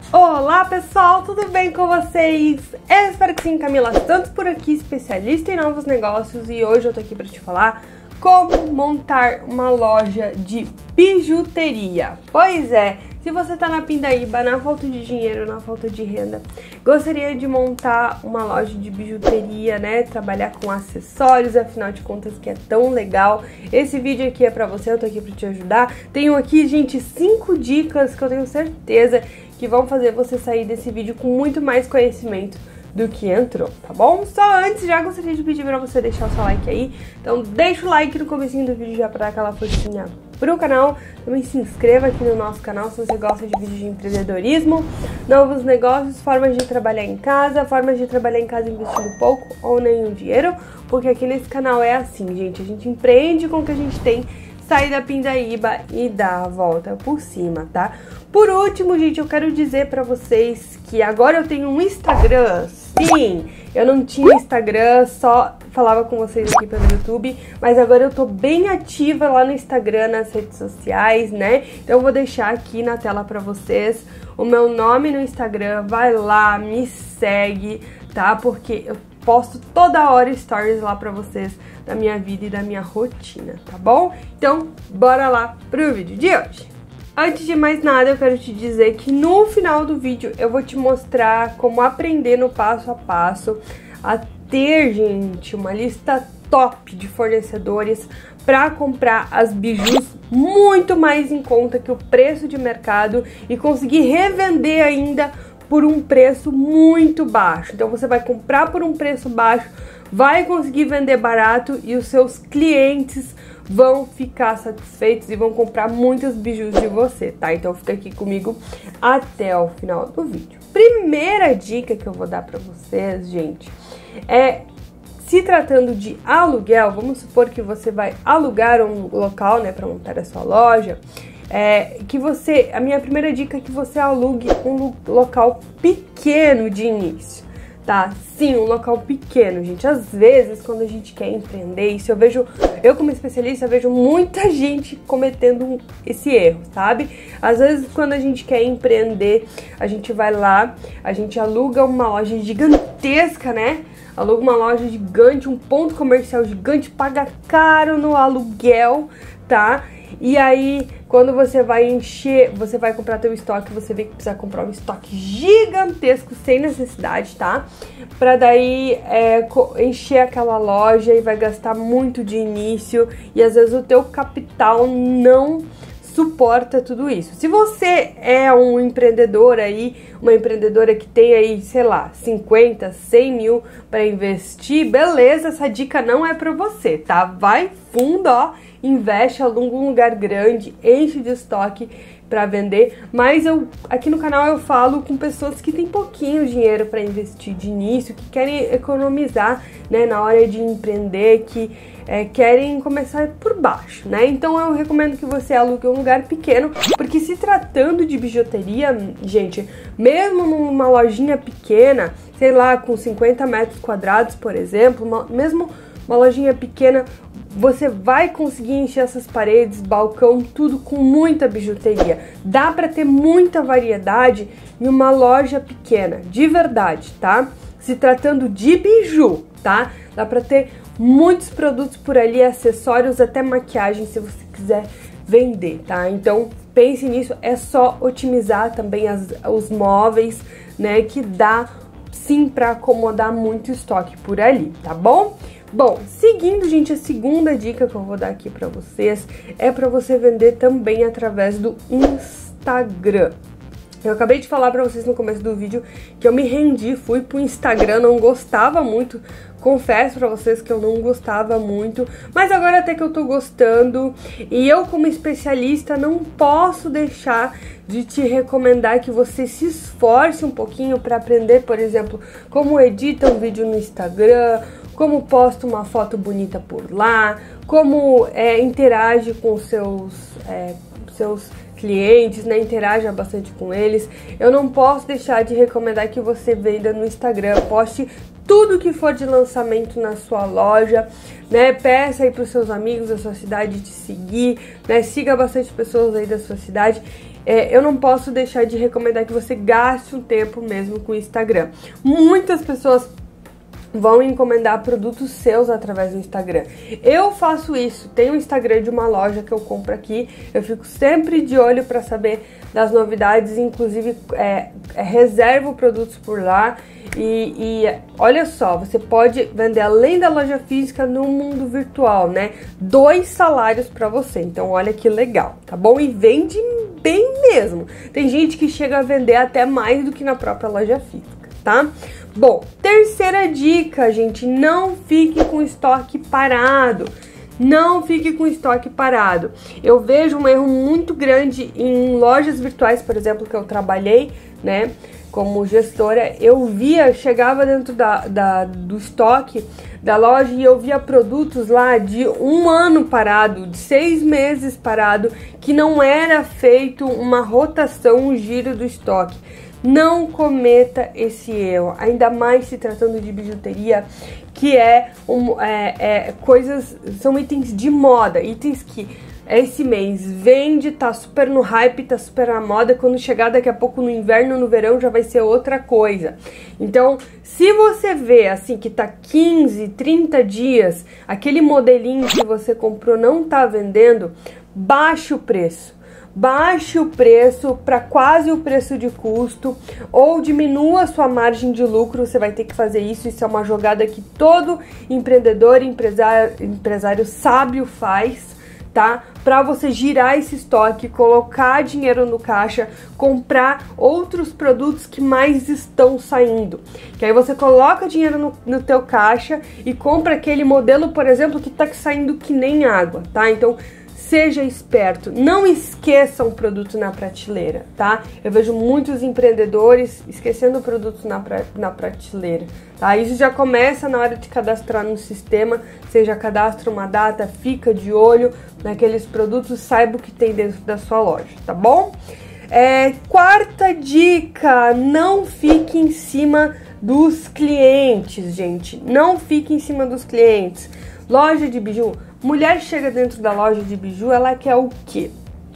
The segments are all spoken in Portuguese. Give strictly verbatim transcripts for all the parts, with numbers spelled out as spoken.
Olá pessoal, tudo bem com vocês? Eu espero que sim, Camila Santos por aqui, especialista em novos negócios, e hoje eu tô aqui para te falar como montar uma loja de bijuteria. Pois é, se você tá na pindaíba, na falta de dinheiro, na falta de renda, gostaria de montar uma loja de bijuteria, né? Trabalhar com acessórios, afinal de contas que é tão legal. Esse vídeo aqui é pra você, eu tô aqui pra te ajudar. Tenho aqui, gente, cinco dicas que eu tenho certeza que vão fazer você sair desse vídeo com muito mais conhecimento do que entrou, tá bom? Só antes, já gostaria de pedir pra você deixar o seu like aí. Então deixa o like no comecinho do vídeo já pra dar aquela forcinha pro canal. Também se inscreva aqui no nosso canal se você gosta de vídeos de empreendedorismo, novos negócios, formas de trabalhar em casa, formas de trabalhar em casa investindo pouco ou nenhum dinheiro, porque aqui nesse canal é assim, gente, a gente empreende com o que a gente tem, sai da pindaíba e dá a volta por cima, tá? Por último, gente, eu quero dizer pra vocês que agora eu tenho um Instagram. Sim, eu não tinha Instagram, só falava com vocês aqui pelo YouTube, mas agora eu tô bem ativa lá no Instagram, nas redes sociais, né? Então eu vou deixar aqui na tela pra vocês o meu nome no Instagram, vai lá, me segue, tá? Porque eu posto toda hora stories lá pra vocês da minha vida e da minha rotina, tá bom? Então, bora lá pro vídeo de hoje. Antes de mais nada, eu quero te dizer que no final do vídeo eu vou te mostrar como aprender no passo a passo a ter, gente, uma lista top de fornecedores para comprar as bijus muito mais em conta que o preço de mercado e conseguir revender ainda por um preço muito baixo. Então você vai comprar por um preço baixo, vai conseguir vender barato e os seus clientes vão ficar satisfeitos e vão comprar muitas bijus de você, tá? Então fica aqui comigo até o final do vídeo. Primeira dica que eu vou dar pra vocês, gente, é se tratando de aluguel, vamos supor que você vai alugar um local, né, pra montar a sua loja, é, que você, a minha primeira dica é que você alugue um local pequeno de início. Tá? Sim, um local pequeno, gente. Às vezes, quando a gente quer empreender, isso eu vejo, eu como especialista, eu vejo muita gente cometendo esse erro, sabe? Às vezes, quando a gente quer empreender, a gente vai lá, a gente aluga uma loja gigantesca, né? Aluga uma loja gigante, um ponto comercial gigante, paga caro no aluguel, tá? E aí, quando você vai encher, você vai comprar teu estoque, você vê que precisa comprar um estoque gigantesco sem necessidade, tá? Pra daí é, encher aquela loja e vai gastar muito de início e às vezes o teu capital não suporta tudo isso. Se você é um empreendedor aí, uma empreendedora que tem aí, sei lá, cinquenta, cem mil para investir, beleza, essa dica não é pra você, tá? Vai fundo, ó, investe, aluga um lugar grande, enche de estoque para vender, mas eu aqui no canal eu falo com pessoas que têm pouquinho dinheiro para investir de início, que querem economizar, né, na hora de empreender, que é, querem começar por baixo, né? Então eu recomendo que você alugue um lugar pequeno, porque se tratando de bijuteria, gente, mesmo numa lojinha pequena, sei lá, com cinquenta metros quadrados, por exemplo, uma, mesmo uma lojinha pequena, você vai conseguir encher essas paredes, balcão, tudo com muita bijuteria. Dá pra ter muita variedade em uma loja pequena, de verdade, tá? Se tratando de biju, tá? Dá pra ter muitos produtos por ali, acessórios, até maquiagem, se você quiser vender, tá? Então pense nisso, é só otimizar também as, os móveis, né? Que dá sim pra acomodar muito estoque por ali, tá bom? Bom, seguindo, gente, a segunda dica que eu vou dar aqui pra vocês é pra você vender também através do Instagram. Eu acabei de falar pra vocês no começo do vídeo que eu me rendi, fui pro Instagram, não gostava muito, confesso pra vocês que eu não gostava muito, mas agora até que eu tô gostando, e eu como especialista não posso deixar de te recomendar que você se esforce um pouquinho pra aprender, por exemplo, como edita um vídeo no Instagram, como posta uma foto bonita por lá, como é, interage com seus, é, seus clientes, né? Interaja bastante com eles. Eu não posso deixar de recomendar que você venda no Instagram, poste tudo que for de lançamento na sua loja, né? Peça aí para os seus amigos da sua cidade te seguir, né? Siga bastante pessoas aí da sua cidade é, eu não posso deixar de recomendar que você gaste um tempo mesmo com o Instagram. Muitas pessoas vão encomendar produtos seus através do Instagram. Eu faço isso, tenho o Instagram de uma loja que eu compro aqui, eu fico sempre de olho para saber das novidades, inclusive é, é, reservo produtos por lá e, e olha só, você pode vender além da loja física no mundo virtual, né? Dois salários para você, então olha que legal, tá bom? E vende bem mesmo. Tem gente que chega a vender até mais do que na própria loja física, tá? Bom, terceira dica, gente, não fique com estoque parado. Não fique com estoque parado. Eu vejo um erro muito grande em lojas virtuais, por exemplo, que eu trabalhei, né, como gestora. Eu via, chegava dentro da, da, do estoque da loja e eu via produtos lá de um ano parado, de seis meses parado, que não era feito uma rotação, um giro do estoque. Não cometa esse erro, ainda mais se tratando de bijuteria, que é, um, é, é coisas, são itens de moda, itens que esse mês vende, tá super no hype, tá super na moda, quando chegar daqui a pouco no inverno, no verão, já vai ser outra coisa. Então, se você vê assim que tá quinze, trinta dias, aquele modelinho que você comprou não tá vendendo, baixe o preço. Baixe o preço para quase o preço de custo ou diminua a sua margem de lucro, você vai ter que fazer isso, isso é uma jogada que todo empreendedor, empresário, empresário sábio faz, tá? Para você girar esse estoque, colocar dinheiro no caixa, comprar outros produtos que mais estão saindo. Que aí você coloca dinheiro no, no teu caixa e compra aquele modelo, por exemplo, que tá saindo que nem água, tá? Então, seja esperto, não esqueça um produto na prateleira, tá? Eu vejo muitos empreendedores esquecendo produtos na, pra, na prateleira, tá? Isso já começa na hora de cadastrar no sistema, você já cadastra uma data, fica de olho naqueles produtos, saiba o que tem dentro da sua loja, tá bom? É, quarta dica, não fique em cima dos clientes, gente, não fique em cima dos clientes. Loja de biju, mulher chega dentro da loja de biju, ela quer o quê?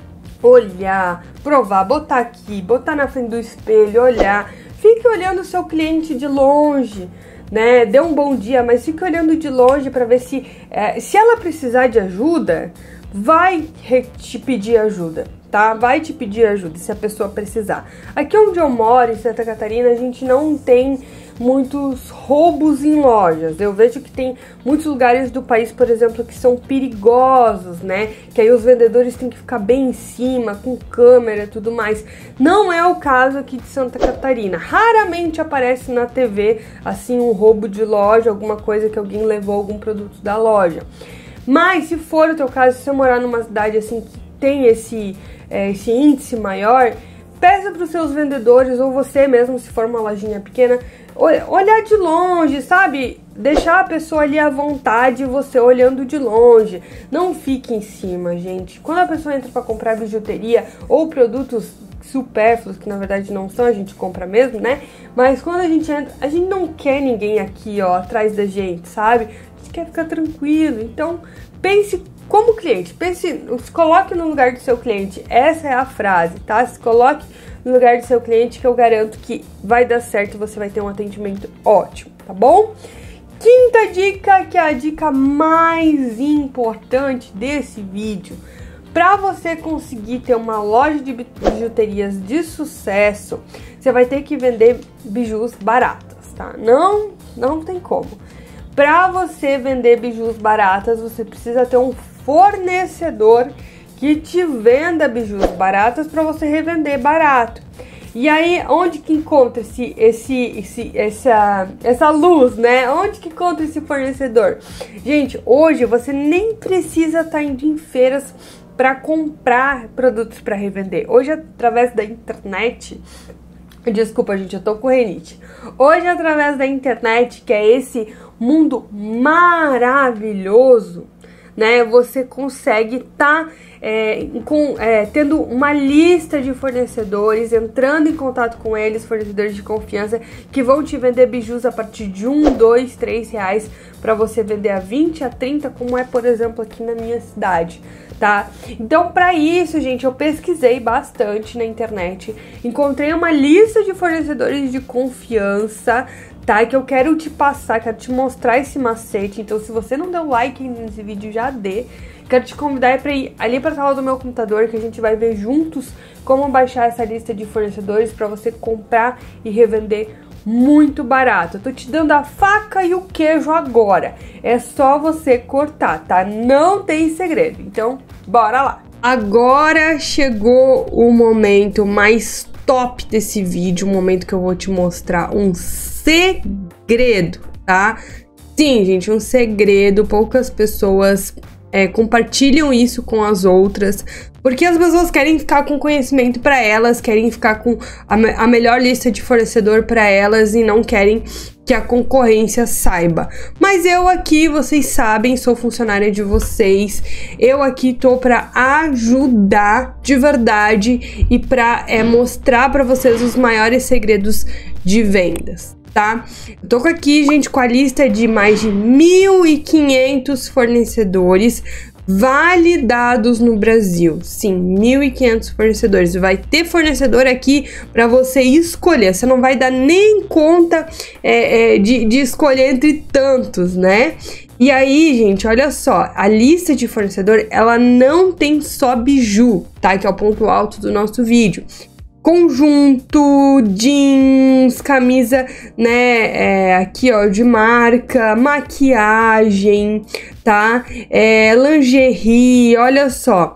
Olhar, provar, botar aqui, botar na frente do espelho, olhar. Fique olhando o seu cliente de longe, né? Dê um bom dia, mas fique olhando de longe para ver se, é, se ela precisar de ajuda, vai te pedir ajuda, tá? Vai te pedir ajuda se a pessoa precisar. Aqui onde eu moro, em Santa Catarina, a gente não tem muitos roubos em lojas. Eu vejo que tem muitos lugares do país, por exemplo, que são perigosos, né? Que aí os vendedores têm que ficar bem em cima, com câmera e tudo mais. Não é o caso aqui de Santa Catarina. Raramente aparece na T V, assim, um roubo de loja, alguma coisa que alguém levou algum produto da loja. Mas se for o teu caso, se você morar numa cidade assim que tem esse, é, esse índice maior, peça para os seus vendedores, ou você mesmo, se for uma lojinha pequena, olhar de longe, sabe? Deixar a pessoa ali à vontade, você olhando de longe. Não fique em cima, gente. Quando a pessoa entra para comprar bijuteria ou produtos supérfluos, que na verdade não são, a gente compra mesmo, né? Mas quando a gente entra, a gente não quer ninguém aqui, ó, atrás da gente, sabe? A gente quer ficar tranquilo. Então, pense como cliente, pense, se coloque no lugar do seu cliente. Essa é a frase, tá? Se coloque no lugar do seu cliente, que eu garanto que vai dar certo e você vai ter um atendimento ótimo, tá bom? Quinta dica, que é a dica mais importante desse vídeo. Para você conseguir ter uma loja de bijuterias de sucesso, você vai ter que vender bijus baratas, tá? Não, não tem como. Para você vender bijus baratas, você precisa ter um fornecedor que te venda bijus baratas para você revender barato. E aí, onde que encontra esse, esse, esse, essa, essa luz, né? Onde que encontra esse fornecedor? Gente, hoje você nem precisa estar indo em feiras para comprar produtos para revender. Hoje, através da internet... Desculpa, gente, eu tô com renite. Hoje, através da internet, que é esse mundo maravilhoso, né, você consegue tá é, com, é, tendo uma lista de fornecedores, entrando em contato com eles, fornecedores de confiança, que vão te vender bijus a partir de um, dois, três reais, para você vender a vinte, a trinta, como é, por exemplo, aqui na minha cidade, tá? Então, para isso, gente, eu pesquisei bastante na internet, encontrei uma lista de fornecedores de confiança, tá? Que eu quero te passar, quero te mostrar esse macete. Então, se você não deu like nesse vídeo, já dê. Quero te convidar para ir ali para a sala do meu computador, que a gente vai ver juntos como baixar essa lista de fornecedores para você comprar e revender muito barato. Eu tô te dando a faca e o queijo agora. É só você cortar, tá? Não tem segredo. Então, bora lá. Agora chegou o momento mais top desse vídeo, o momento que eu vou te mostrar um segredo, tá? Sim, gente, um segredo. Poucas pessoas é, compartilham isso com as outras, porque as pessoas querem ficar com conhecimento para elas, querem ficar com a, me a melhor lista de fornecedor para elas e não querem que a concorrência saiba. Mas eu aqui, vocês sabem, sou funcionária de vocês, eu aqui tô para ajudar de verdade e para é, mostrar para vocês os maiores segredos de vendas, tá? Eu tô aqui, gente, com a lista de mais de mil e quinhentos fornecedores validados no Brasil. Sim, mil e quinhentos fornecedores. Vai ter fornecedor aqui para você escolher. Você não vai dar nem conta é, é, de, de escolher entre tantos, né? E aí, gente, olha só, a lista de fornecedor, ela não tem só biju, tá? Que é o ponto alto do nosso vídeo. Conjunto, jeans, camisa, né, é, aqui ó, de marca, maquiagem, tá, é, lingerie, olha só,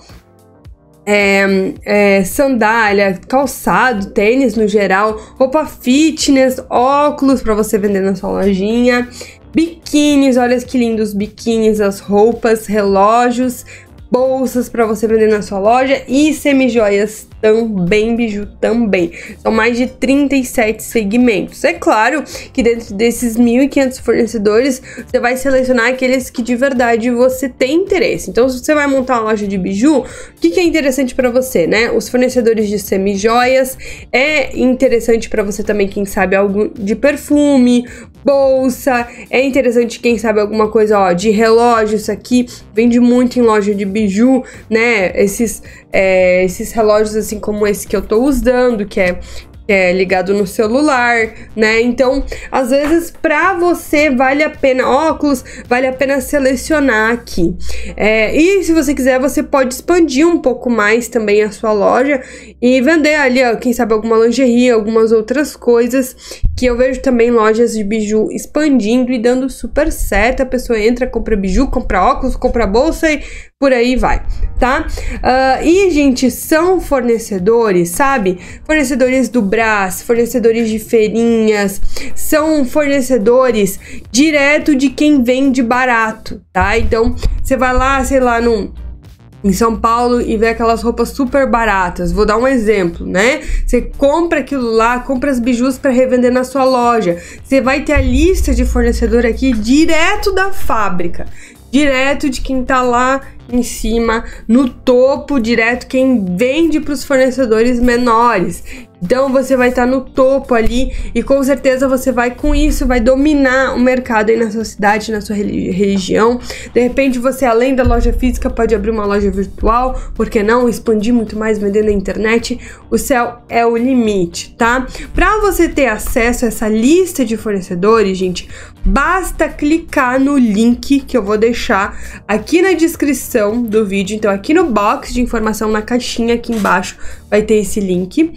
é, é, sandália, calçado, tênis no geral, roupa fitness, óculos para você vender na sua lojinha, biquínis, olha que lindos biquínis, as roupas, relógios, bolsas para você vender na sua loja e semijoias também, biju também. São mais de trinta e sete segmentos. É claro que dentro desses mil e quinhentos fornecedores, você vai selecionar aqueles que de verdade você tem interesse. Então, se você vai montar uma loja de biju, o que, que é interessante para você, né? Os fornecedores de semijoias, é interessante para você também, quem sabe, algo de perfume, bolsa, é interessante, quem sabe, alguma coisa, ó, de relógio. Isso aqui vende muito em loja de biju, né? Esses, é, esses relógios assim como esse que eu tô usando, que é, que é ligado no celular, né? Então, às vezes, pra você, vale a pena, óculos, vale a pena selecionar aqui. É, e se você quiser, você pode expandir um pouco mais também a sua loja e vender ali, ó, quem sabe, alguma lingerie, algumas outras coisas, que eu vejo também lojas de biju expandindo e dando super certo. A pessoa entra, compra biju, compra óculos, compra bolsa e por aí vai, tá? Uh, e, gente, são fornecedores, sabe? Fornecedores do Brás, fornecedores de feirinhas, são fornecedores direto de quem vende barato, tá? Então, você vai lá, sei lá, num... em São Paulo e vê aquelas roupas super baratas. Vou dar um exemplo, né? Você compra aquilo lá, compra as bijus para revender na sua loja. Você vai ter a lista de fornecedor aqui direto da fábrica, direto de quem tá lá em cima, no topo, direto quem vende para os fornecedores menores. Então você vai estar no topo ali e com certeza você vai, com isso, vai dominar o mercado aí na sua cidade, na sua região. De repente você, além da loja física, pode abrir uma loja virtual, por que não? Expandir muito mais, vender na internet. O céu é o limite, tá? Para você ter acesso a essa lista de fornecedores, gente, basta clicar no link que eu vou deixar aqui na descrição do vídeo. Então aqui no box de informação, na caixinha aqui embaixo, vai ter esse link.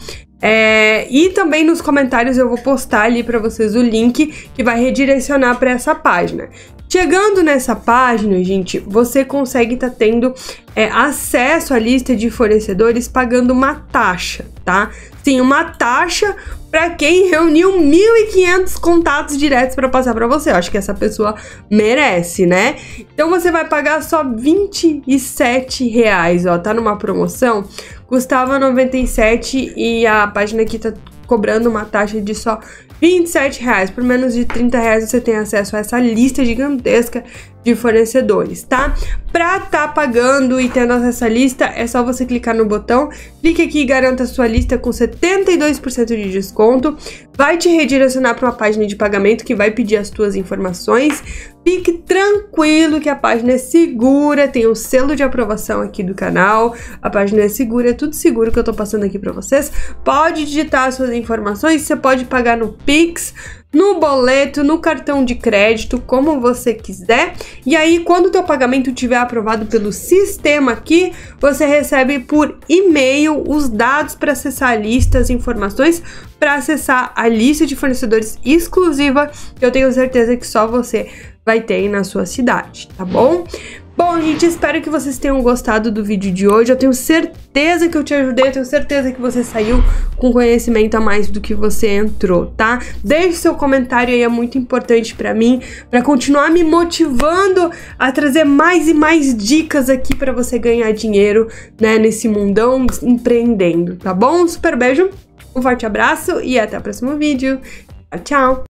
É, e também nos comentários eu vou postar ali para vocês o link que vai redirecionar para essa página. Chegando nessa página, gente, você consegue estar tá tendo é, acesso à lista de fornecedores pagando uma taxa, tá? Sim, uma taxa para quem reuniu mil e quinhentos contatos diretos para passar para você. Eu acho que essa pessoa merece, né? Então você vai pagar só vinte e sete reais, ó, tá numa promoção. Custava noventa e sete e a página aqui tá cobrando uma taxa de só vinte e sete reais. Por menos de trinta reais você tem acesso a essa lista gigantesca de fornecedores, tá? Pra tá pagando e tendo acesso à lista, é só você clicar no botão, clique aqui e garanta a sua lista com setenta e dois por cento de desconto, vai te redirecionar para uma página de pagamento que vai pedir as tuas informações. Fique tranquilo que a página é segura, tem o selo de aprovação aqui do canal, a página é segura, é tudo seguro que eu tô passando aqui para vocês. Pode digitar as suas informações, você pode pagar no Pix, no boleto, no cartão de crédito, como você quiser. E aí, quando o teu pagamento estiver aprovado pelo sistema aqui, você recebe por e-mail os dados para acessar a lista, as informações para acessar a lista de fornecedores exclusiva, que eu tenho certeza que só você vai ter aí na sua cidade, tá bom? Bom, gente, espero que vocês tenham gostado do vídeo de hoje. Eu tenho certeza que eu te ajudei, eu tenho certeza que você saiu com conhecimento a mais do que você entrou, tá? Deixe seu comentário aí, é muito importante pra mim, pra continuar me motivando a trazer mais e mais dicas aqui pra você ganhar dinheiro, né, nesse mundão empreendendo, tá bom? Um super beijo, um forte abraço e até o próximo vídeo. Tchau, tchau!